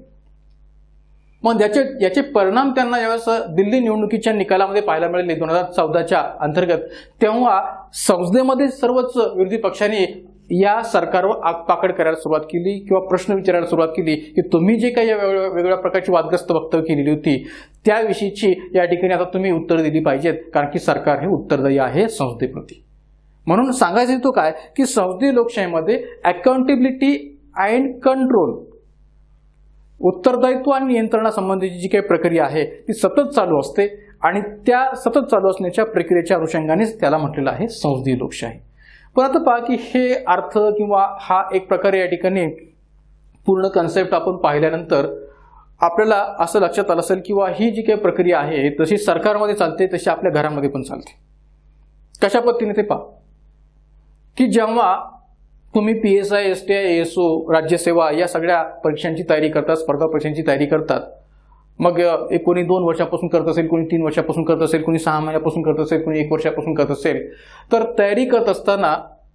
मग याचे याचे परिणाम त्यांना यावेळेस दिल्ली निवडणुकीच्या निकालामध्ये पाहायला मिळाले दोन हजार चौदाच्या अंतर्गत. तेव्हा संसदेमध्ये सर्वच विरोधी पक्षांनी या सरकारवर आगपाकड करायला सुरुवात केली किंवा प्रश्न विचारायला सुरुवात केली की तुम्ही जे काही वेगवेगळ्या प्रकारची वादग्रस्त वक्तव्य केलेली होती त्याविषयीची या ठिकाणी आता तुम्ही उत्तर दिली पाहिजेत, कारण की सरकार हे उत्तरदायी आहे संसदेप्रती. म्हणून सांगायचं तो काय की संसदीय लोकशाहीमध्ये अकाउंटेबिलिटी अँड कंट्रोल, उत्तरदायित्व आणि नियंत्रणासंबंधीची जी काही प्रक्रिया आहे ती सतत चालू असते आणि त्या सतत चालू असण्याच्या प्रक्रियेच्या अनुषंगानेच त्याला म्हटलेलं आहे संसदीय लोकशाही. पण आता पहा की हे अर्थ किंवा हा एक प्रकारे या ठिकाणी पूर्ण कन्सेप्ट आपण पाहिल्यानंतर आपल्याला असं लक्षात आलं असेल किंवा ही जी काही प्रक्रिया आहे तशी सरकारमध्ये चालते तशी आपल्या घरामध्ये पण चालते. कशा पद्धतीने ते पहा की जेव्हा तुम्ही P S I, S T I, S O, राज्यसेवा या सगळ्या परीक्षांची तयारी करतात, स्पर्धा परीक्षांची तयारी करतात, मग एक कोणी दोन वर्षापासून करत असेल, कोणी तीन वर्षापासून करत असेल, कोणी सहा महिन्यापासून करत असेल, कोणी एक वर्षापासून करत असेल, तर तयारी करत असताना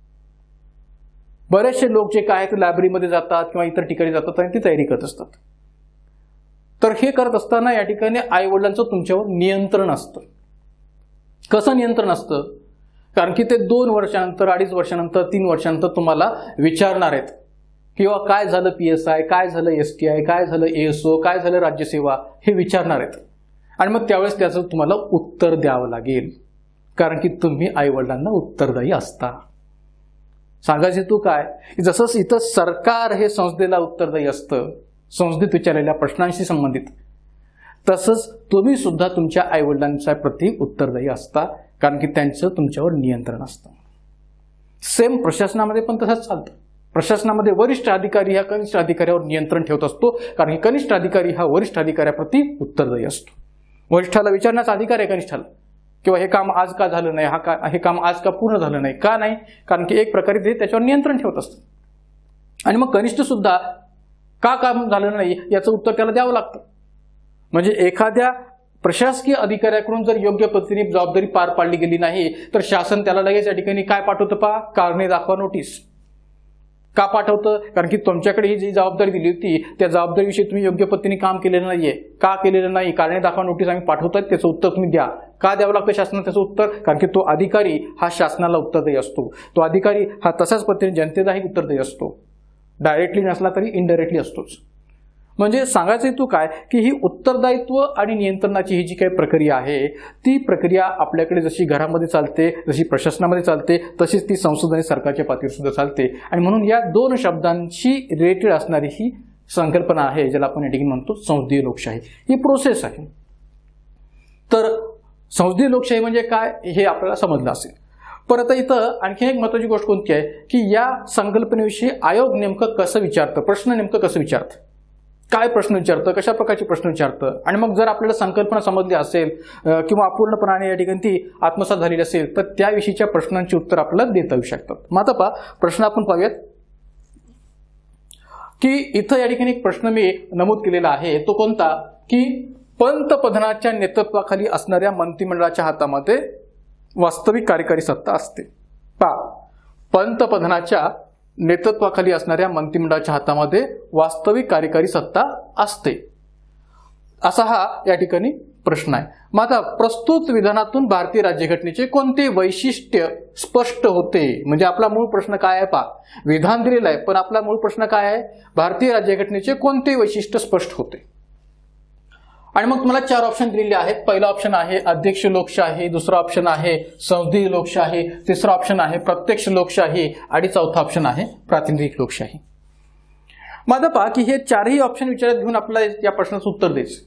बरेचसे लोक जे काय ते लायब्ररीमध्ये जातात किंवा इतर ठिकाणी जातात आणि ती तयारी करत असतात. तर हे करत असताना या ठिकाणी आई वडिलांचं तुमच्यावर नियंत्रण असतं. कसं नियंत्रण असतं? कारण की ते दोन वर्षानंतर, अडीच वर्षानंतर, तीन वर्षानंतर तुम्हाला विचारणार आहेत किंवा काय झालं पी एस आय, काय झालं एस टी आय, काय झालं ए एस ओ, काय झालं राज्यसेवा, हे विचारणार आहेत. आणि मग त्यावेळेस त्याचं तुम्हाला उत्तर द्यावं लागेल, कारण की तुम्ही आई वडिलांना उत्तरदायी असता. सांगायचे तू काय, जसं इथं सरकार हे संसदेला उत्तरदायी असतं संसदेत विचारलेल्या प्रश्नांशी संबंधित, तसंच तुम्ही सुद्धा तुमच्या आई वडिलांच्या प्रती उत्तरदायी असता, कारण की त्यांचं तुमच्यावर नियंत्रण असतं. सेम प्रशासनामध्ये पण तसंच चालतं. प्रशासनामध्ये वरिष्ठ अधिकारी हा कनिष्ठ अधिकाऱ्यावर नियंत्रण ठेवत असतो, कारण की कनिष्ठ अधिकारी हा वरिष्ठ अधिकाऱ्याप्रती उत्तरदायी असतो. वरिष्ठाला विचारण्याचा अधिकार आहे कनिष्ठाला किंवा हे काम आज का झालं नाही, हा का हे काम आज का पूर्ण झालं नाही, का नाही, कारण की एक प्रकारे ते त्याच्यावर नियंत्रण ठेवत असतं. आणि मग कनिष्ठ सुद्धा का काम झालं नाही याचं उत्तर त्याला द्यावं लागतं. म्हणजे एखाद्या प्रशासकीय अधिकाऱ्याकडून जर योग्य पद्धतीने जबाबदारी पार पाडली गेली नाही तर शासन त्याला लगेच या ठिकाणी काय पाठवतं पहा, कारणे दाखवा नोटीस. का पाठवतं? कारण की तुमच्याकडे ही जी जबाबदारी दिली होती त्या जबाबदारीविषयी तुम्ही योग्य पद्धतीने काम केलेलं नाहीये. का केलेलं नाही? कारणे दाखवा नोटीस आम्ही पाठवतोय, त्याचं उत्तर तुम्ही द्या. का द्यावं लागतं शासनाला त्याचं उत्तर? कारण की तो अधिकारी हा शासनाला उत्तरदायी असतो. तो अधिकारी हा तशाच पद्धतीने जनतेलाही उत्तरदायी असतो. डायरेक्टली नसला तरी इनडायरेक्टली असतोच. म्हणजे सांगायचं हेतू काय की ही उत्तरदायित्व आणि नियंत्रणाची ही जी काही प्रक्रिया आहे ती प्रक्रिया आपल्याकडे जशी घरामध्ये चालते, जशी प्रशासनामध्ये चालते, तशीच ती संसद आणि सरकारच्या पातळीवर सुद्धा चालते. आणि म्हणून या दोन शब्दांशी रिलेटेड असणारी ही संकल्पना आहे ज्याला आपण या ठिकाणी म्हणतो संसदीय लोकशाही. ही प्रोसेस आहे. तर संसदीय लोकशाही म्हणजे काय हे आपल्याला समजलं असेल. पण आता इथं आणखी एक महत्त्वाची गोष्ट कोणती आहे की या संकल्पनेविषयी आयोग नेमकं कसं विचारतं, प्रश्न नेमकं कसं विचारतं, काय प्रश्न विचारतं, कशा प्रकारचे प्रश्न विचारतं. आणि मग जर आपल्याला संकल्पना समजली असेल किंवा अपूर्णपणाने या ठिकाणी ती आत्मसात झालेली असेल तर त्याविषयीच्या प्रश्नांची उत्तर आपल्याला देता येऊ शकतात. मग आता पहा प्रश्न आपण पाहूयात की इथं या ठिकाणी एक प्रश्न मी नमूद केलेला आहे. तो कोणता की पंतप्रधानाच्या नेतृत्वाखाली असणाऱ्या मंत्रिमंडळाच्या हातामध्ये वास्तविक कार्यकारी सत्ता असते. पहा पंतप्रधानाच्या नेतृत्वाखाली असणाऱ्या मंत्रिमंडळाच्या हातामध्ये वास्तविक कार्यकारी सत्ता असते असा हा या ठिकाणी प्रश्न आहे. मग आता प्रस्तुत विधानातून भारतीय राज्यघटनेचे कोणते वैशिष्ट्य स्पष्ट होते. म्हणजे आपला मूळ प्रश्न काय आहे पहा, विधान दिलेलं आहे पण आपला मूळ प्रश्न काय आहे, भारतीय राज्यघटनेचे कोणते वैशिष्ट्य स्पष्ट होते. आणि मग तुम्हाला चार ऑप्शन दिलेले आहेत. पहिला ऑप्शन आहे अध्यक्ष लोकशाही, दुसरा ऑप्शन आहे संसदीय लोकशाही, तिसरा ऑप्शन आहे प्रत्यक्ष लोकशाही आणि चौथा ऑप्शन आहे प्रातिनिधिक लोकशाही. माझा पहा की हे चारही ऑप्शन विचारात घेऊन आपल्याला या प्रश्नाचं उत्तर द्यायचं.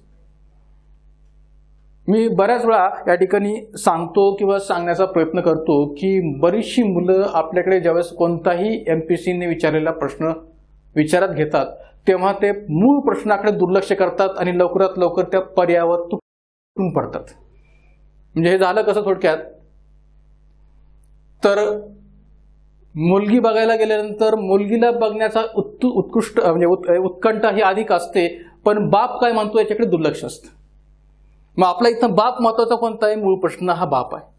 मी बऱ्याच वेळा या ठिकाणी सांगतो किंवा सांगण्याचा प्रयत्न करतो की बरीचशी मुलं आपल्याकडे ज्यावेळेस कोणताही एमपीएससीने विचारलेला प्रश्न विचारात घेतात तेव्हा ते मूळ प्रश्नाकडे दुर्लक्ष करतात आणि लवकरात लवकर त्या पर्यायावर तुटून पडतात. म्हणजे हे झालं कसं थोडक्यात, तर मुलगी बघायला गेल्यानंतर मुलगीला बघण्याचा उत्कृष्ट म्हणजे उत्कंठा ही अधिक असते पण बाप काय म्हणतो याच्याकडे दुर्लक्ष असतं. मग आपला इथं बाप महत्वाचा कोणता आहे, मूळ प्रश्न हा बाप आहे.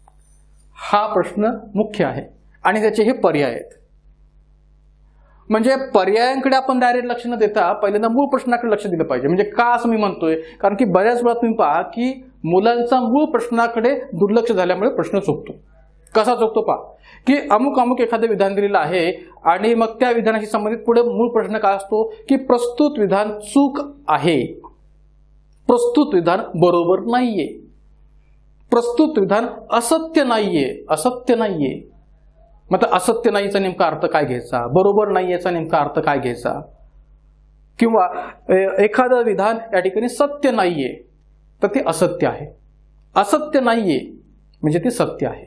हा प्रश्न मुख्य आहे आणि त्याचे हे पर्याय आहेत. म्हणजे पर्यायांकडे आपण डायरेक्ट लक्ष न देता पहिल्यांदा मूळ प्रश्नाकडे लक्ष दिलं पाहिजे. म्हणजे का असं मी म्हणतोय, कारण की बऱ्याच वेळा तुम्ही पहा की मुलांचा मूळ प्रश्नाकडे दुर्लक्ष झाल्यामुळे प्रश्न चुकतो. कसा चुकतो पहा की अमुक अमुक एखादं विधान दिलेलं आहे आणि मग त्या विधानाशी संबंधित पुढे मूळ प्रश्न काय असतो की प्रस्तुत विधान चूक आहे, प्रस्तुत विधान बरोबर नाहीये, प्रस्तुत विधान असत्य नाहीये, असत्य नाहीये. मग असत्य नाहीचा नेमका अर्थ काय घ्यायचा, बरोबर नाहीयेचा नेमका अर्थ काय घ्यायचा, किंवा एखादं विधान या ठिकाणी सत्य नाहीये तर ते असत्य आहे, असत्य नाहीये म्हणजे ते सत्य आहे,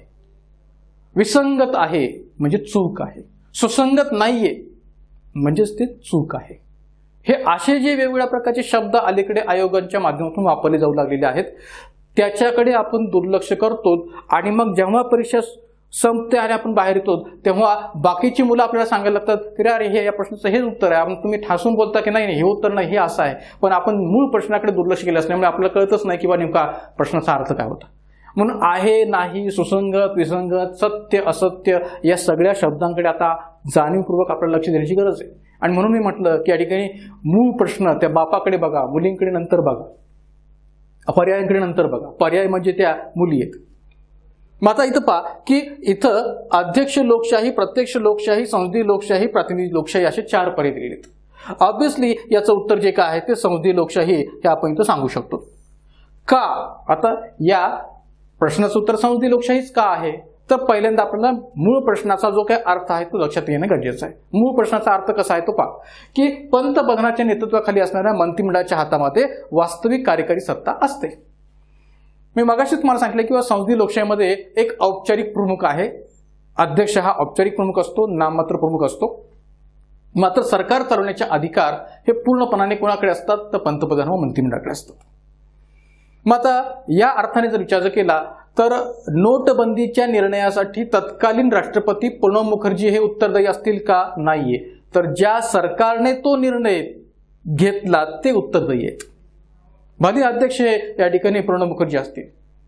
विसंगत आहे म्हणजे चूक आहे, सुसंगत नाहीये म्हणजेच ते चूक आहे. हे असे जे वेगवेगळ्या प्रकारचे शब्द अलीकडे आयोगांच्या माध्यमातून वापरले जाऊ लागलेले आहेत त्याच्याकडे आपण दुर्लक्ष करतो. आणि मग जेव्हा परीक्षा संपते आणि आपण बाहेर येतो तेव्हा बाकीची मुलं आपल्याला सांगायला लागतात की अरे हे या प्रश्नाचं हेच उत्तर आहे, आपण तुम्ही ठासून बोलता की नाही हे उत्तर नाही हे असं आहे. पण आपण मूळ प्रश्नाकडे दुर्लक्ष केलं असल्यामुळे आपल्याला कळतच नाही किंवा नेमका प्रश्नाचा अर्थ काय होता. म्हणून आहे नाही, सुसंगत विसंगत, सत्य असत्य या सगळ्या शब्दांकडे आता जाणीवपूर्वक आपल्याला लक्ष देण्याची गरज आहे. आणि म्हणून मी म्हटलं की या ठिकाणी मूळ प्रश्न त्या बापाकडे बघा, मुलींकडे नंतर बघा, पर्यायांकडे नंतर बघा. पर्याय म्हणजे त्या मुली आहेत. मग आता इथं पहा की इथं अध्यक्ष लोकशाही, प्रत्यक्ष लोकशाही, संसदीय लोकशाही, प्रातिनिधिक लोकशाही असे चार पर्याय दिलेले आहेत. ऑब्व्हियसली याचं उत्तर जे काय आहे ते संसदीय लोकशाही हे आपण इथं सांगू शकतो. का? आता या प्रश्नाचं उत्तर संसदीय लोकशाहीच का आहे तर पहिल्यांदा आपल्याला मूळ प्रश्नाचा जो काही अर्थ आहे तो लक्षात येणं गरजेचं आहे. मूळ प्रश्नाचा अर्थ कसा आहे तो पहा की पंतप्रधानाच्या नेतृत्वाखाली असणाऱ्या मंत्रिमंडळाच्या हातामध्ये वास्तविक कार्यकारी सत्ता असते. मी मगाशी तुम्हाला सांगितलं किंवा संसदीय लोकशाहीमध्ये एक औपचारिक प्रमुख आहे. अध्यक्ष हा औपचारिक प्रमुख असतो, नाममात्र प्रमुख असतो. मात्र सरकार चालवण्याचे अधिकार हे पूर्णपणाने कोणाकडे असतात तर पंतप्रधान व मंत्रिमंडळाकडे असतात. मग आता या अर्थाने जर विचार केला तर नोटबंदीच्या निर्णयासाठी तत्कालीन राष्ट्रपती प्रणव मुखर्जी हे उत्तरदायी असतील का? नाहीये. तर ज्या सरकारने तो निर्णय घेतला ते उत्तरदायी आहेत. भले अध्यक्ष या ठिकाणी प्रणव मुखर्जी असतील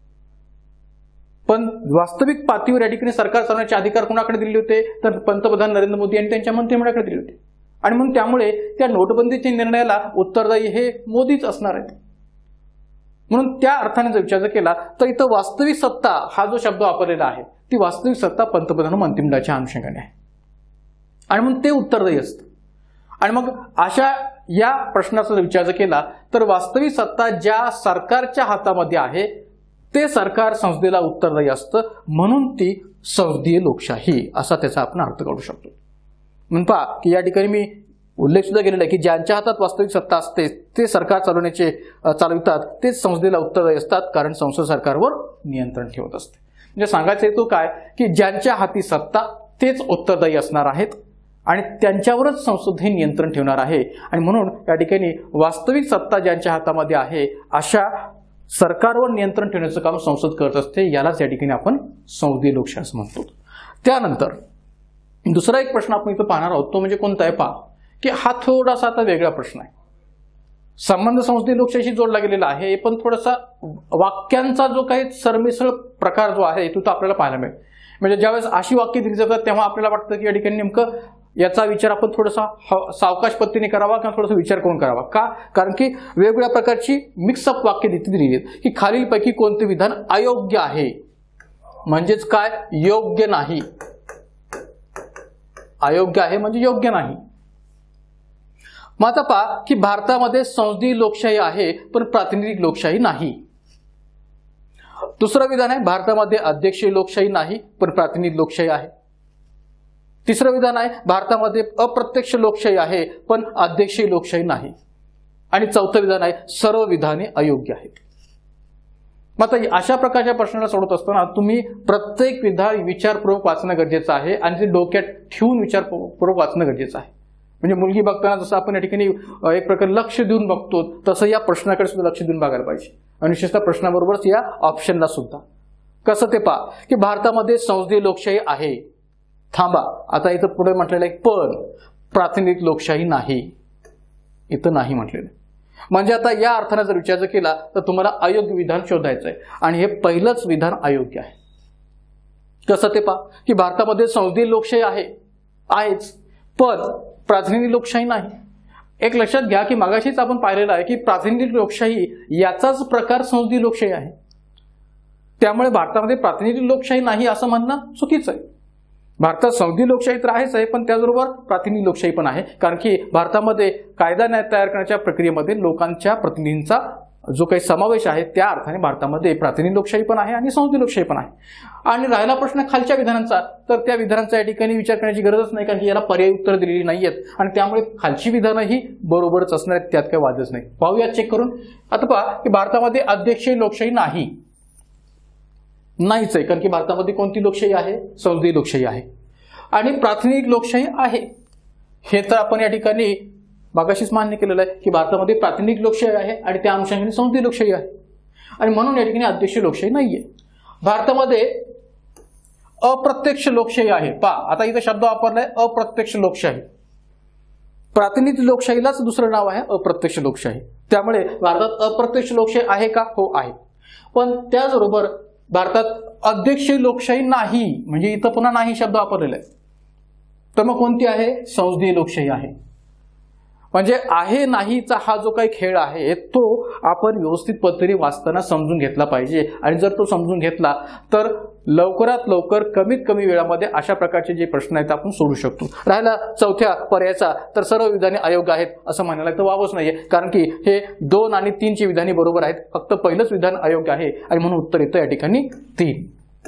पण वास्तविक पातळीवर या ठिकाणी सरकार चालवण्याचे अधिकार कोणाकडे दिले होते तर पंतप्रधान नरेंद्र मोदी यांनी त्यांच्या मंत्रिमंडळाकडे दिले होते. आणि म्हणून त्यामुळे त्या नोटबंदीच्या निर्णयाला उत्तरदायी हे मोदीच असणार आहेत. म्हणून त्या अर्थाने जर विचार केला तर इथं वास्तविक सत्ता हा जो शब्द वापरलेला आहे ती वास्तविक सत्ता पंतप्रधान मंत्रिमंडळाच्या अनुषंगाने आहे आणि म्हणून ते उत्तरदायी असतं. आणि मग अशा या प्रश्नाचा विचार जर केला तर वास्तविक सत्ता ज्या सरकारच्या हातामध्ये आहे ते सरकार संसदेला उत्तरदायी असतं, म्हणून ती संसदीय लोकशाही असा त्याचा आपण अर्थ काढू शकतो. म्हणून पहा की या ठिकाणी मी उल्लेख सुद्धा केलेला आहे की ज्यांच्या हातात वास्तविक सत्ता असते ते सरकार चालवण्याचे चालवितात तेच संसदेला उत्तरदायी असतात, कारण संसद सरकारवर नियंत्रण ठेवत असते. म्हणजे सांगायचं हेतू काय की ज्यांच्या हाती सत्ता तेच उत्तरदायी असणार आहेत आणि त्यांच्यावरच संसद हे नियंत्रण ठेवणार आहे. आणि म्हणून या ठिकाणी वास्तविक सत्ता ज्यांच्या हातामध्ये आहे अशा सरकारवर नियंत्रण ठेवण्याचं काम संसद करत असते. यालाच या ठिकाणी आपण संसदीय लोकशाही असं म्हणतो. त्यानंतर दुसरा एक प्रश्न आपण इथं पाहणार आहोत, तो म्हणजे कोणता आहे पहा की हा थोडासा आता वेगळा प्रश्न आहे. संबंध संसदीय लोकशाहीशी जोडला गेलेला आहे, पण थोडासा वाक्यांचा जो काही सरमिसळ प्रकार जो आहे तो आपल्याला पाहायला मिळेल. म्हणजे ज्यावेळेस अशी वाक्य दिली जातात तेव्हा आपल्याला वाटतं की या ठिकाणी नेमकं याचा विचार आपण थोडासा सावकाश पद्धतीने करावा किंवा थोडासा विचार करून करावा. का? कारण की वेगवेगळ्या प्रकारची मिक्सअप वाक्य दिली आहेत की खालीलपैकी कोणते विधान अयोग्य आहे, म्हणजेच काय योग्य नाही. अयोग्य आहे म्हणजे योग्य नाही. मग आता पहा की भारतामध्ये संसदीय लोकशाही आहे पण प्रातिनिधिक लोकशाही नाही. दुसरं विधान आहे भारतामध्ये अध्यक्षीय लोकशाही नाही पण प्रातिनिधिक लोकशाही आहे. तिसरं विधान आहे भारतामध्ये अप्रत्यक्ष लोकशाही आहे पण अध्यक्षीय लोकशाही नाही. आणि चौथं विधान आहे सर्व विधाने अयोग्य आहेत. मग आता अशा प्रकारच्या प्रश्नाला सोडत असताना तुम्ही प्रत्येक विधान विचारपूर्वक वाचणं गरजेचं आहे आणि ते डोक्यात ठेवून विचारपूर्वक वाचणं गरजेचं आहे. म्हणजे मुलगी बघताना जसं आपण या ठिकाणी एक प्रकारे लक्ष देऊन बघतो तसं या प्रश्नाकडे सुद्धा लक्ष देऊन बघायला पाहिजे आणि विशेषतः प्रश्नाबरोबरच या ऑप्शनला सुद्धा. कसं ते पहा की भारतामध्ये संसदीय लोकशाही आहे. थांबा, आता इथं पुढे म्हटलेलं आहे पण प्रातिनिधिक लोकशाही नाही, इथं नाही म्हटलेलं. म्हणजे आता या अर्थाने जर विचार केला तर तुम्हाला अयोग्य विधान शोधायचं आहे आणि हे पहिलंच विधान अयोग्य आहे. कसं ते पहा की भारतामध्ये संसदीय लोकशाही आहे आहेच पण प्रातिनिधिक लोकशाही नाही. एक लक्षात घ्या की मागाशीच आपण पाहिलेलं आहे की प्रातिनिधिक लोकशाही याचाच प्रकार संसदीय लोकशाही आहे. त्यामुळे भारतामध्ये प्रातिनिधिक लोकशाही नाही असं म्हणणं चुकीचं आहे. भारतात संसदीय लोकशाही तर आहेच आहे पण त्याचबरोबर प्रातिनिधिक लोकशाही पण आहे, कारण की भारतामध्ये कायदा न्याय तयार करण्याच्या प्रक्रियेमध्ये लोकांच्या प्रतिनिधींचा जो काही समावेश आहे त्या अर्थाने भारतामध्ये प्रातिनिधिक लोकशाही पण आहे आणि संसदीय लोकशाही पण आहे. आणि राहिला प्रश्न खालच्या विधानांचा, तर त्या विधानांचा या ठिकाणी विचार करण्याची गरजच नाही, कारण की याला पर्यायी उत्तर दिलेली नाहीयेत आणि त्यामुळे खालची विधानंही बरोबरच असणार आहेत, त्यात काही वादच नाही. पाहूया चेक करून. आता पहा की भारतामध्ये अध्यक्षीय लोकशाही नाही, नाहीच आहे, कारण की भारतामध्ये कोणती लोकशाही आहे? संसदीय लोकशाही आहे. आणि प्रातिनिधिक लोकशाही आहे, हे तर आपण या ठिकाणी मागाशीच मान्य केलेलं आहे की भारतामध्ये प्रातिनिधिक लोकशाही आहे आणि त्या अनुषंगाने संसदीय लोकशाही आहे आणि म्हणून या ठिकाणी अध्यक्षीय लोकशाही नाहीये. भारतामध्ये अप्रत्यक्ष लोकशाही आहे. पहा आता इथं शब्द वापरलाय अप्रत्यक्ष लोकशाही. प्रातिनिधिक लोकशाहीलाच दुसरं नाव आहे अप्रत्यक्ष लोकशाही. त्यामुळे भारतात अप्रत्यक्ष लोकशाही आहे का? हो आहे. पण त्याचबरोबर भारतात अध्यक्षीय लोकशाही नाही, म्हणजे इथं पुन्हा नाही शब्द वापरलेला आहे. तर मग कोणती आहे? संसदीय लोकशाही आहे. म्हणजे आहे नाहीचा हा जो काही खेळ आहे तो आपण व्यवस्थित पद्धतीने वाचताना समजून घेतला पाहिजे आणि जर तो समजून घेतला तर लवकरात लवकर कमीत कमी वेळामध्ये अशा प्रकारचे जे प्रश्न आहेत आपण सोडू शकतो. राहिला चौथ्या पर्यायाचा, तर सर्व विधाने अयोग्य आहेत असं म्हणायला तर वावच नाहीये, कारण की हे दोन आणि तीनची विधाने बरोबर आहेत, फक्त पहिलंच विधान अयोग्य आहे आणि म्हणून उत्तर येतं या ठिकाणी तीन.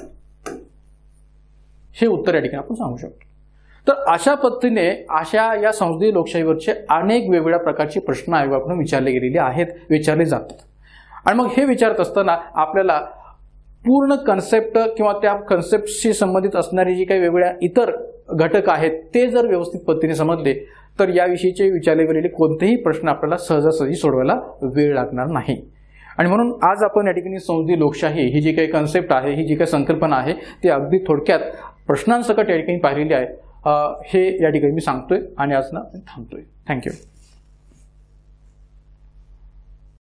हे उत्तर या ठिकाणी आपण सांगू शकतो. तर अशा पद्धतीने अशा या संसदीय लोकशाहीवरचे अनेक वेगवेगळ्या प्रकारचे प्रश्न आयोगाकडून विचारले गेलेले आहेत, विचारले जातात. आणि मग हे विचारत असताना आपल्याला पूर्ण कन्सेप्ट किंवा त्या कन्सेप्टशी संबंधित असणारे जे काही वेगवेगळ्या इतर घटक आहेत ते जर व्यवस्थित पद्धतीने समजले तर याविषयीचे विचारले गेलेले कोणतेही प्रश्न आपल्याला सहजासहजी सोडवायला वेळ लागणार नाही. आणि म्हणून आज आपण या ठिकाणी संसदीय लोकशाही ही जी काही कन्सेप्ट आहे, ही जी काही संकल्पना आहे ती अगदी थोडक्यात प्रश्नांसकट या ठिकाणी पाहिलेली आहे. हे या ठिकाणी मी सांगतोय आणि आज ना थांबतोय. थँक्यू.